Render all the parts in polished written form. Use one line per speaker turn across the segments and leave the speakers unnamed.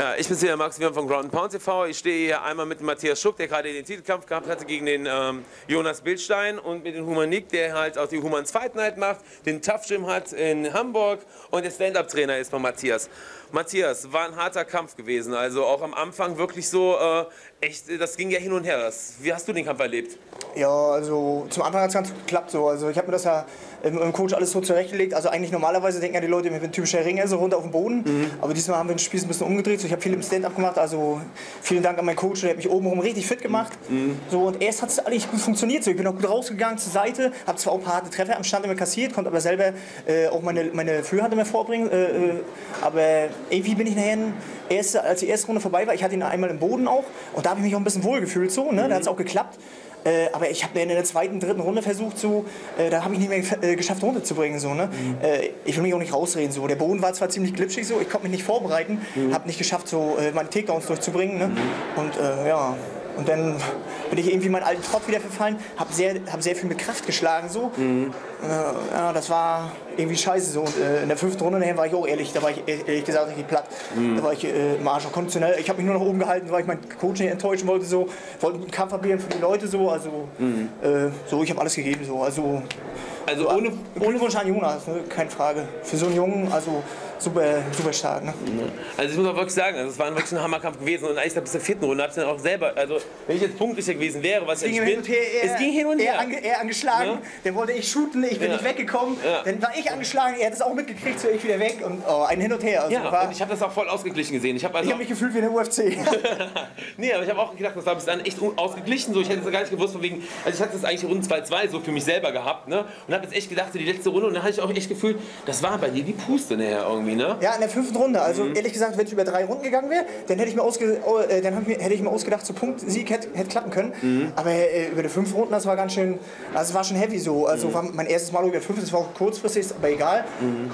Ja, ich bin hier Max Wion von Ground Pound TV. Ich stehe hier einmal mit Matthias Schuck, der gerade den Titelkampf gehabt hatte gegen den Jonas Bildstein, und mit dem Humanik, der halt auch die Humans Fight Night macht, den Tough Gym hat in Hamburg und der Stand-Up-Trainer ist von Matthias. Matthias, war ein harter Kampf gewesen, also auch am Anfang wirklich so, echt, das ging ja hin und her. Wie hast du den Kampf erlebt?
Ja, also zum Anfang hat es ganz gut geklappt so. Also ich habe mir das ja mit dem Coach alles so zurechtgelegt. Also eigentlich normalerweise denken ja die Leute, wir sind ein typischer Ringer, so runter auf den Boden. Aber diesmal haben wir den Spieß ein bisschen umgedreht. So, ich habe viel im Stand-Up gemacht. Also vielen Dank an meinen Coach, der hat mich obenrum richtig fit gemacht. So, und erst hat es eigentlich gut funktioniert. So, ich bin auch gut rausgegangen zur Seite, habe zwar auch ein paar harte Treffer am Stand immer kassiert, konnte aber selber auch meine Führhand immer vorbringen. Aber irgendwie bin ich nachher, als die erste Runde vorbei war, ich hatte ihn einmal im Boden auch. Und da habe ich mich auch ein bisschen wohl gefühlt. So, ne? Da hat es auch geklappt. Aber ich habe in der zweiten, dritten Runde versucht, so, da habe ich nicht mehr geschafft runterzubringen. So, ne? Ich will mich auch nicht rausreden. So. Der Boden war zwar ziemlich glitschig, so, ich konnte mich nicht vorbereiten, habe nicht geschafft, so, meine Takedowns durchzubringen. Ne? Und ja, und dann bin ich irgendwie meinen alten Trott wieder verfallen, habe sehr viel mit Kraft geschlagen. So. Ja, das war irgendwie scheiße. So. Und in der 5. Runde nachher war ich auch ehrlich, da war ich ehrlich gesagt richtig platt. Da war ich im Arsch auch konditionell. Ich habe mich nur nach oben gehalten, weil ich meinen Coach nicht enttäuschen wollte. So. Wollte einen Kampf abieren für die Leute. So. Also, so, ich habe alles gegeben. So. Also ohne Wunsch an Jonas, ne? Keine Frage. Für so einen Jungen, also super stark. Ne?
Also ich muss auch wirklich sagen, also es war wirklich ein Hammerkampf gewesen, und eigentlich bis zur 4. Runde habe ich dann auch selber, also wenn ich jetzt punktlicher gewesen wäre, was ich bin, es ging hin und her.
Er angeschlagen,
Ja?
Dann wollte ich shooten, ich bin nicht weggekommen, dann war ich angeschlagen, er hat es auch mitgekriegt, so ich wieder weg, und ein Hin und Her. Also
und ich habe das auch voll ausgeglichen gesehen. Ich habe
mich gefühlt wie in der UFC.
Nee, aber ich habe auch gedacht, das war bis dann echt ausgeglichen, so. Ich hätte es gar nicht gewusst, von wegen, also ich hatte das eigentlich Runde 2-2 so für mich selber gehabt, ne? Und habe jetzt echt gedacht, so die letzte Runde, und dann hatte ich auch echt gefühlt, das war bei dir die Puste nachher irgendwie, ne?
Ja, in der 5. Runde. Also ehrlich gesagt, wenn es über 3 Runden gegangen wäre, dann hätte ich mir ausgedacht, so Punktsieg hätte klappen können. Aber über die 5 Runden, das war ganz schön, also es war schon heavy so. Also war mein erstes Mal über 5, das war auch kurzfristig, aber egal.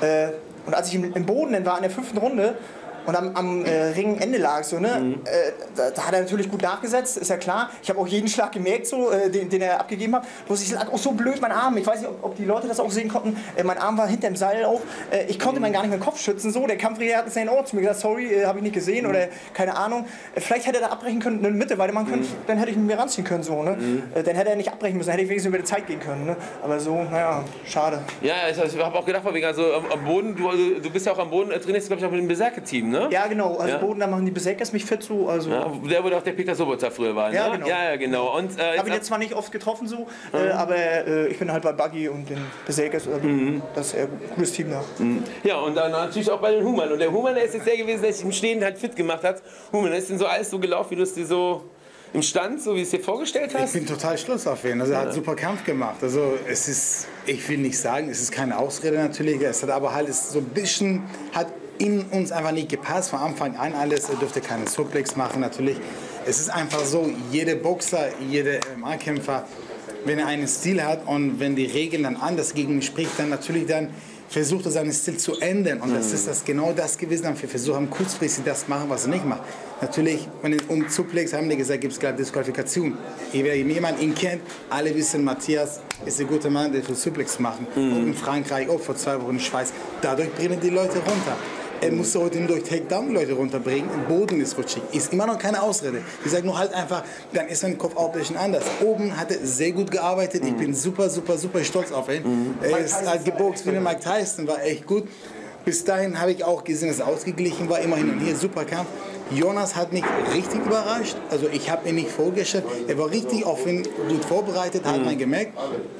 Und als ich im Boden dann war in der 5. Runde und am Ringende lag, so, ne? Da hat er natürlich gut nachgesetzt, ist ja klar. Ich habe auch jeden Schlag gemerkt, so, den er abgegeben hat. Bloß ich lag auch so blöd, mein Arm. Ich weiß nicht, ob die Leute das auch sehen konnten. Mein Arm war hinterm Seil auch. Ich konnte meinen gar nicht mehr den Kopf schützen. So. Der Kampfrichter hat in seinen Ohren zu mir gesagt, sorry, habe ich nicht gesehen oder keine Ahnung. Vielleicht hätte er da abbrechen können, in der Mitte weitermachen können, dann hätte ich mit mir ranziehen können. So, ne? Dann hätte er nicht abbrechen müssen, dann hätte ich wenigstens über die Zeit gehen können. Ne? Aber so, naja, schade.
Ja, ich habe auch gedacht, also am Boden, du bist ja auch am Boden, trainierst glaube ich auch mit dem Berserker-Team, ne?
Ja, genau. Also Boden, da machen die Berserkers mich fit so. Also
der, wo auch der Peter Sobotta früher war, ne?
Ja, genau.
Ja, genau. Und
habe ich jetzt zwar nicht oft getroffen so, aber ich bin halt bei Buggy und den Berserkers, das ist ein cooles Team da.
Ja, und dann natürlich auch bei den Human. Und der Human, der ist jetzt der gewesen, der sich im Stehen halt fit gemacht hat. Human, ist denn so alles so gelaufen, wie du es dir so im Stand, so wie es dir vorgestellt hast?
Ich bin total stolz auf ihn. Also er hat super Kampf gemacht. Also es ist, ich will nicht sagen, es ist keine Ausrede natürlich. Es hat aber halt so ein bisschen, hat in uns einfach nicht gepasst. Von Anfang an alles. Er durfte keine Suplex machen natürlich. Es ist einfach so, jeder Boxer, jeder MMA-Kämpfer, wenn er einen Stil hat und wenn die Regeln dann anders gegen ihn spricht, dann natürlich dann versucht er seinen Stil zu ändern. Und das ist genau das gewesen. Dann wir versuchen kurzfristig das zu machen, was er nicht macht. Natürlich, um Suplex haben die gesagt, gibt es gerade Disqualifikation. Wenn jemand ihn kennt, alle wissen, Matthias ist ein guter Mann, der will Suplex machen. Auch in Frankreich, auch vor 2 Wochen in der Schweiz. Dadurch bringen die Leute runter. Er musste heute durch Takedown Leute runterbringen. Der Boden ist rutschig. Ist immer noch keine Ausrede. Ich sage nur halt einfach, dann ist sein Kopf auch ein bisschen anders. Oben hat er sehr gut gearbeitet. Ich bin super stolz auf ihn. Er ist halt geboxt wie Mike Tyson, war echt gut. Bis dahin habe ich auch gesehen, dass er ausgeglichen war. Immer hin und her, super Kampf. Jonas hat mich richtig überrascht. Also ich habe ihn nicht vorgestellt. Er war richtig auf ihn gut vorbereitet, hat man gemerkt.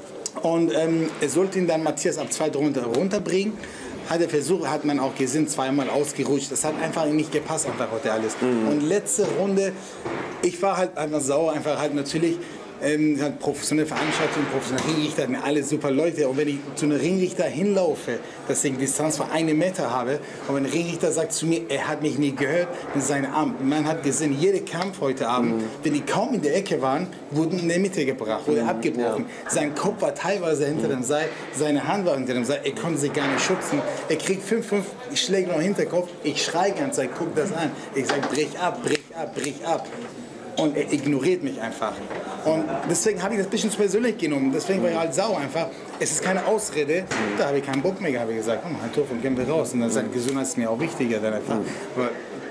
Und er sollte ihn dann Matthias ab 2 runterbringen. Hat er versucht, hat man auch gesehen, 2-mal ausgerutscht. Das hat einfach nicht gepasst, einfach heute alles. Und letzte Runde, ich war halt einfach sauer, einfach halt natürlich, halt professionelle Veranstaltung, professionelle Ringrichter, hatten alle super Leute. Und wenn ich zu einem Ringrichter hinlaufe, dass ich eine Distanz von 1 Meter habe, und wenn ein Ringrichter sagt zu mir, er hat mich nicht gehört, in seinem Arm. Man hat gesehen, jeder Kampf heute Abend, wenn die kaum in der Ecke waren, wurden in der Mitte gebracht, wurde abgebrochen. Sein Kopf war teilweise hinter dem Seil, seine Hand war hinter dem Seil, er konnte sich gar nicht schützen. Er kriegt 5 Schläge noch Hinterkopf, ich schreie ganz, Zeit, guck das an. Ich sage, brich ab, brich ab, brich ab. Und er ignoriert mich einfach. Und deswegen habe ich das ein bisschen zu persönlich genommen. Deswegen war ich halt sauer einfach. Es ist keine Ausrede. Da habe ich keinen Bock mehr, habe ich gesagt. Komm, halt hoch und gehen wir raus. Und dann sagt, Gesundheit ist mir auch wichtiger. Dann einfach. Aber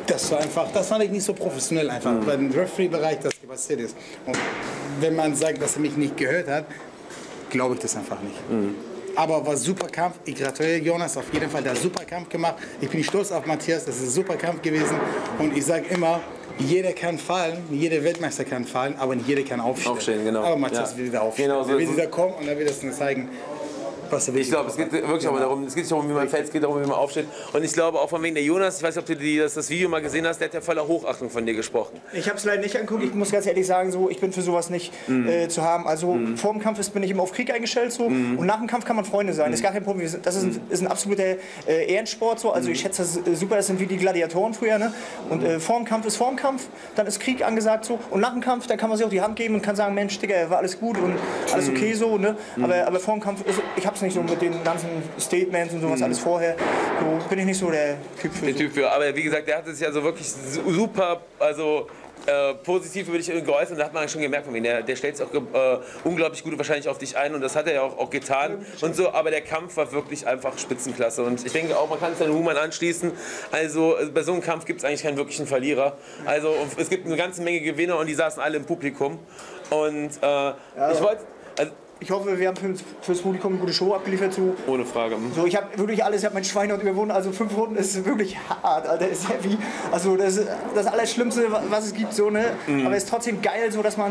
Das war einfach, das fand ich nicht so professionell einfach, beim Referee-Bereich, das passiert ist. Und wenn man sagt, dass er mich nicht gehört hat, glaube ich das einfach nicht. Aber war super Kampf. Ich gratuliere Jonas auf jeden Fall, der hat super Kampf gemacht. Ich bin stolz auf Matthias, das ist ein super Kampf gewesen. Und ich sage immer, jeder kann fallen, jeder Weltmeister kann fallen, aber nicht jeder kann aufstehen.
Genau.
Aber Matthias will wieder aufstehen.
Genau, so
er will wieder kommen und er will das dann zeigen.
Ich glaube, es geht wirklich auch darum, es geht nicht darum, wie man fällt, es geht darum, wie man aufsteht. Und ich glaube auch von wegen der Jonas, ich weiß nicht, ob du das Video mal gesehen hast, der hat ja voller Hochachtung von dir gesprochen.
Ich habe es leider nicht angeguckt, ich muss ganz ehrlich sagen, so, ich bin für sowas nicht zu haben. Also vor dem Kampf bin ich immer auf Krieg eingestellt so, und nach dem Kampf kann man Freunde sein, das ist gar kein Problem. Das ist ein absoluter Ehrensport, so. Also ich schätze das super, das sind wie die Gladiatoren früher. Ne? Und vor dem Kampf ist vor dem Kampf, dann ist Krieg angesagt so. Und nach dem Kampf, dann kann man sich auch die Hand geben und kann sagen, Mensch, Digga, war alles gut und alles okay so. Ne? Aber vor dem Kampf, ich habe es nicht so mit den ganzen Statements und sowas alles vorher. So bin ich nicht so der Typ für.
Aber wie gesagt, der hat es ja so wirklich super, also positiv über dich geäußert und da hat man schon gemerkt von ihm, der stellt sich auch unglaublich gut wahrscheinlich auf dich ein und das hat er ja auch getan und so, aber der Kampf war wirklich einfach Spitzenklasse und ich denke auch, man kann es an Human anschließen, also bei so einem Kampf gibt es eigentlich keinen wirklichen Verlierer, also es gibt eine ganze Menge Gewinner und die saßen alle im Publikum und ich wollte...
Ich hoffe, wir haben fürs Publikum eine gute Show abgeliefert. So.
Ohne Frage.
So, ich habe wirklich alles, ich habe mein Schweinehund überwunden. Also 5 Runden ist wirklich hart, Alter. Ist heavy. Also das ist das Allerschlimmste, was es gibt. So, ne? Aber es ist trotzdem geil, so, dass man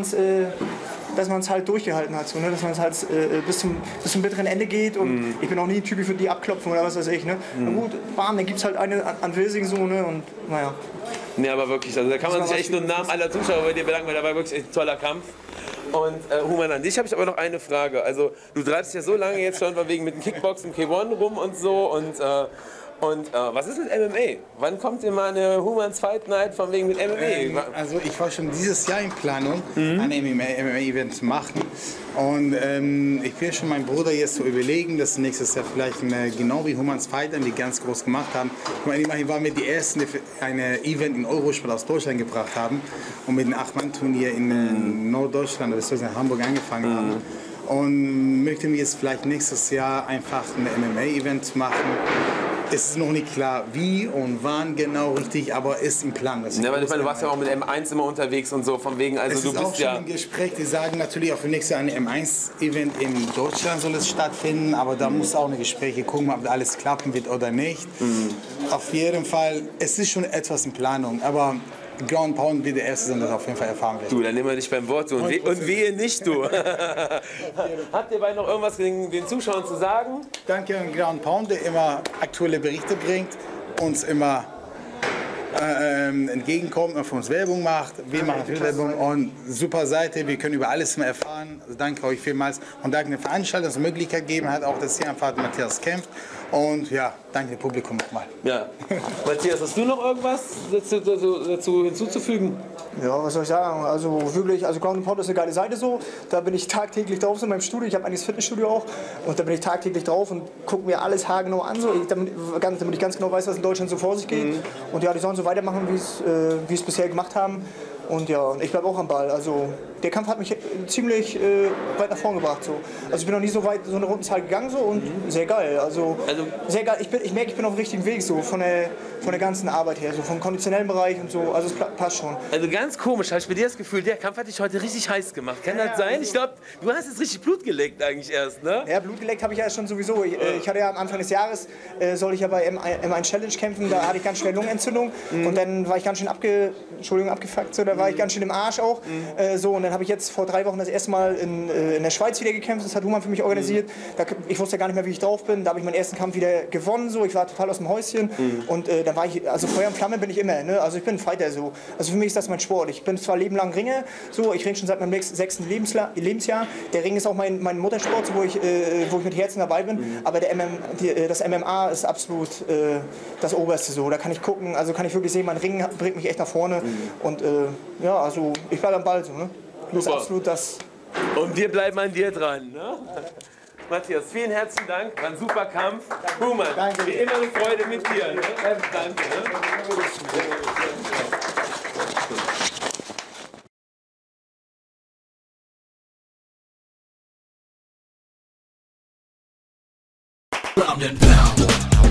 es halt durchgehalten hat. So, ne? Dass man es halt bis zum bitteren Ende geht. Und ich bin auch nie ein Typ für die abklopfen oder was weiß ich. Ne? Na gut, bam, dann gibt es halt eine an Wilsing so. Ne? Und naja.
Nee, aber wirklich, also da kann man sich echt nur im Namen aller Zuschauer bei dir bedanken, weil da war wirklich ein toller Kampf. Und Human, an dich habe ich aber noch eine Frage. Also du treibst ja so lange jetzt schon von wegen mit dem Kickboxen K1 rum und so und was ist mit MMA? Wann kommt ihr mal eine Humans Fight Night von wegen mit MMA?
Also ich war schon dieses Jahr in Planung, ein MMA-Event zu machen. Und ich will schon meinem Bruder jetzt so überlegen, dass nächstes Jahr vielleicht genau wie Humans Fight die ganz groß gemacht haben. Ich meine, immerhin waren wir die Ersten, die ein Event in Eurosport aus Deutschland gebracht haben und mit dem 8-Mann-Turnier in Norddeutschland, das ist in Hamburg angefangen haben. Und möchte mir jetzt vielleicht nächstes Jahr einfach ein MMA-Event machen. Es ist noch nicht klar, wie und wann genau richtig, aber ist im Plan.
Ja, weil ich meine, du warst ja auch mit M1 immer unterwegs und so, von wegen, also
es
du
ist
bist
auch schon
ja...
im Gespräch, die sagen natürlich auch für nächstes Jahr ein M1-Event in Deutschland soll es stattfinden, aber da muss auch eine Gespräche gucken, ob alles klappen wird oder nicht. Auf jeden Fall, es ist schon etwas in Planung, aber Ground Pound wird der Erste sein, das auf jeden Fall erfahren wird.
Du, dann nehmen wir dich beim Wort so. Und wehe nicht, du. Habt ihr beide noch irgendwas den Zuschauern zu sagen?
Danke an Ground Pound, der immer aktuelle Berichte bringt, uns immer entgegenkommt und für uns Werbung macht. Wir machen viel Werbung und super Seite, wir können über alles mehr erfahren. Also danke euch vielmals und danke der Veranstaltung, dass es die Möglichkeit gegeben hat, auch dass hier einfach Matthias kämpft. Und ja, danke dem Publikum nochmal.
Ja. Matthias, hast du noch irgendwas dazu hinzuzufügen?
Ja, was soll ich sagen? Also wirklich, also Ground Pound ist eine geile Seite so. Da bin ich tagtäglich drauf so in meinem Studio. Ich habe eigentlich das Fitnessstudio auch. Und da bin ich tagtäglich drauf und gucke mir alles haargenau an, so, damit ich ganz genau weiß, was in Deutschland so vor sich geht. Und ja, die sollen so weitermachen, wie es bisher gemacht haben. Und ja, ich bleibe auch am Ball. Also der Kampf hat mich ziemlich weit nach vorn gebracht. So. Also ich bin noch nie so weit so eine Rundenzahl gegangen so und sehr geil. Also sehr geil. Ich merke, ich bin auf dem richtigen Weg so von der ganzen Arbeit her, so vom konditionellen Bereich und so. Also es passt schon.
Also ganz komisch, habe ich bei dir das Gefühl, der Kampf hat dich heute richtig heiß gemacht. Kann das sein? Ich glaube, du hast jetzt richtig Blut geleckt eigentlich erst, ne?
Ja, Blut geleckt habe ich ja schon sowieso. Ich hatte ja am Anfang des Jahres, soll ich ja bei M1 Challenge kämpfen, da hatte ich ganz schwer Lungenentzündung und dann war ich ganz schön abgefuckt, so, da war ich ganz schön im Arsch auch. So, und dann habe ich jetzt vor 3 Wochen das erste Mal in der Schweiz wieder gekämpft, das hat Human für mich organisiert. Ich wusste ja gar nicht mehr, wie ich drauf bin, da habe ich meinen ersten Kampf wieder gewonnen, so. Ich war total aus dem Häuschen und dann war ich, also Feuer und Flamme bin ich immer, ne? Also ich bin ein Fighter so. Also für mich ist das mein Sport. Ich bin zwar lebenlang Ringer, so, ich ringe schon seit meinem 6. Lebensjahr. Der Ring ist auch mein Muttersport, so, wo ich mit Herzen dabei bin, aber das MMA ist absolut das Oberste so. Da kann ich gucken, also kann ich wirklich sehen, mein Ring bringt mich echt nach vorne und ja, also ich bleibe am Ball so, ne? Das ist absolut das.
Und wir bleiben an dir dran, ne? Matthias, vielen herzlichen Dank, war ein super Kampf. Human, wie immer eine Freude mit dir. Ne? Danke. Ne?
Round and pound.